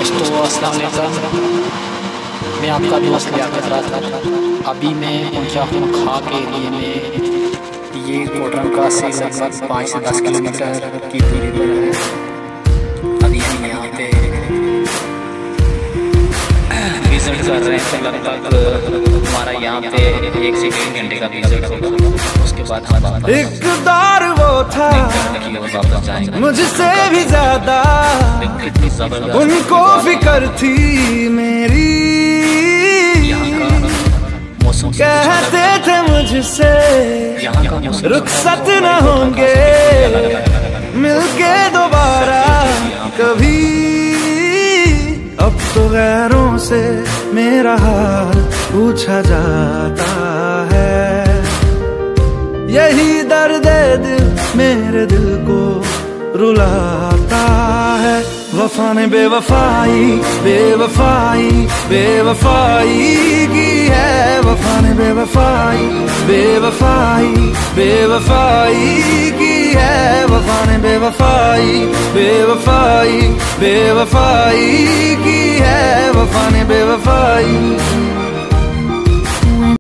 दोस्तों अस्सलाम वालेकुम। मैं आपका दोस्त लियाकत राज। अभी मैं पहुंचा हूँ खा के एरिए में। ये कोटरम का से लगभग 5 से 10 किलोमीटर की दूरी पर है। अभी हम यहाँ पे विजिट कर रहे हैं। लगभग हमारा यहाँ पे 1 से 3 घंटे का विजिट होगा। उसके बाद हम एक दौर वो था मुझसे भी ज्यादा, उनको फिक्र थी मेरी। कहते थे मुझसे रुखसत न होंगे मिलके दोबारा कभी। अब तो गैरों से मेरा हाल पूछा जाता है। यही दर्द दिल मेरे दिल को रुलाता है। वफा ने बेवफाई बेवफाई बेवफाई की है। वफा ने बेवफाई बेवफाई बेवफाई की है। वफा ने बेवफाई बेवफाई बेवफाई की है। वफा ने बेवफाई